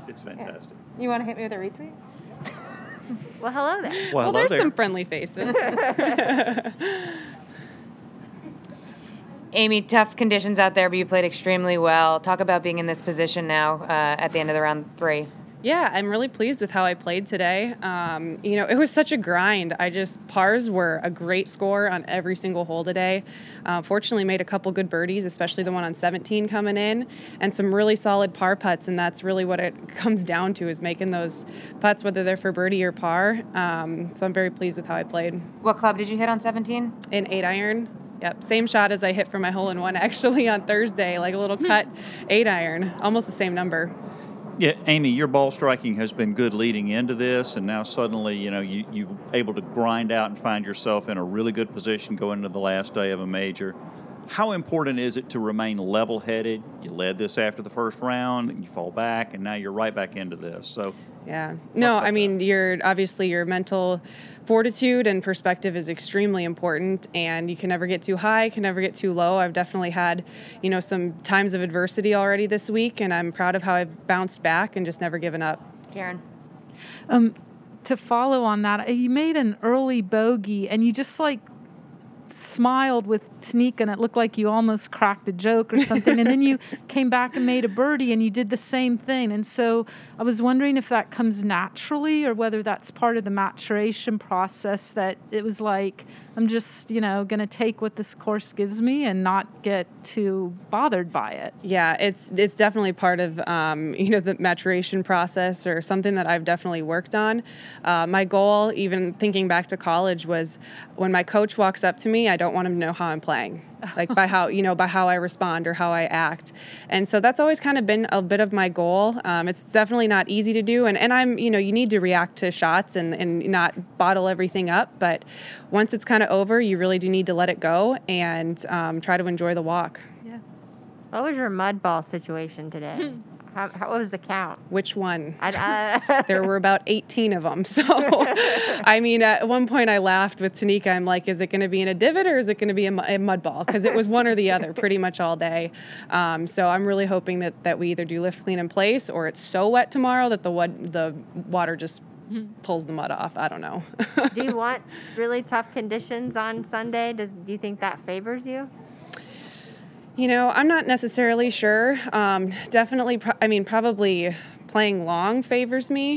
It's fantastic. Yeah. You want to hit me with a retweet? Well, hello there. Well, There's there. some friendly faces. Amy, tough conditions out there, but you played extremely well. Talk about being in this position now at the end of the round 3. Yeah, I'm really pleased with how I played today. It was such a grind. Pars were a great score on every single hole today. Fortunately, made a couple good birdies, especially the one on 17 coming in, and some really solid par putts, and that's really what it comes down to, is making those putts, whether they're for birdie or par. So I'm very pleased with how I played. What club did you hit on 17? An 8-iron. Yep, same shot as I hit for my hole-in-one actually on Thursday, like a little cut 8-iron, almost the same number. Yeah, Amy, your ball striking has been good leading into this, and now suddenly, you're able to grind out and find yourself in a really good position going into the last day of a major. How important is it to remain level-headed? You led this after the first round, and you fall back, and now you're right back into this. So, yeah. No, I mean, your mental fortitude and perspective is extremely important, and you can never get too high, can never get too low. I've definitely had, some times of adversity already this week, and I'm proud of how I've bounced back and just never given up. Karen? To follow on that, you made an early bogey, and you just smiled with Tanika, and it looked like you almost cracked a joke or something. And then you came back and made a birdie, and you did the same thing. And so I was wondering if that comes naturally, or whether that's part of the maturation process, that it was like, I'm just, going to take what this course gives me and not get too bothered by it. Yeah, it's definitely part of, the maturation process, or something that I've definitely worked on. My goal, even thinking back to college, was when my coach walks up to me, I don't want him to know how I'm playing, by how I respond or how I act. And so that's always kind of been a bit of my goal. It's definitely not easy to do. And I'm, you need to react to shots and not bottle everything up. But once it's kind of over, you really do need to let it go and try to enjoy the walk. Yeah. What was your mud ball situation today? How was the count? Which one? There were about 18 of them. So, I mean, at one point I laughed with Tanika. I'm like, is it going to be in a divot or is it going to be a mud ball? Because it was one or the other pretty much all day. So I'm really hoping that we either do lift, clean, in place, or it's so wet tomorrow that the water just pulls the mud off. I don't know. Do you want really tough conditions on Sunday? Do you think that favors you? I'm not necessarily sure. Definitely, probably playing long favors me.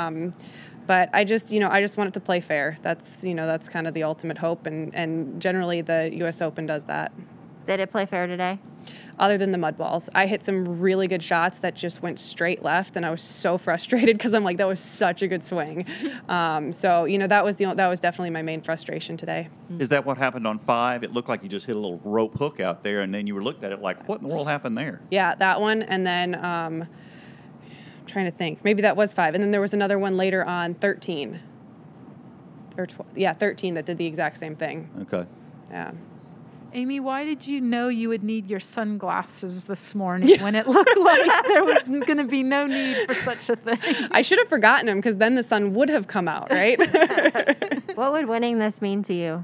But I just want it to play fair. That's kind of the ultimate hope. And generally the U.S. Open does that. Did it play fair today? Other than the mud balls, I hit some really good shots that just went straight left, and I was so frustrated because I'm like, that was such a good swing. So that was definitely my main frustration today. is that what happened on 5? It looked like you just hit a little rope hook out there, and then you were looked at it like, what in the world happened there? Yeah, that one, and then I'm trying to think. Maybe that was 5, and then there was another one later on 13 or 12. Yeah, 13 that did the exact same thing. Okay. Yeah. Amy, why did you know you would need your sunglasses this morning when it looked like there was going to be no need for such a thing? I should have forgotten them, because then the sun would have come out, right? What would winning this mean to you?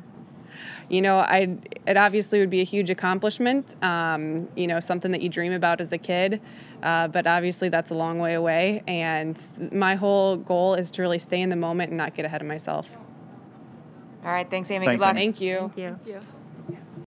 It obviously would be a huge accomplishment, something that you dream about as a kid, but obviously that's a long way away, and my whole goal is to really stay in the moment and not get ahead of myself. All right, thanks, Amy. Thanks, Good luck. Amy. Thank you. Thank you. Thank you.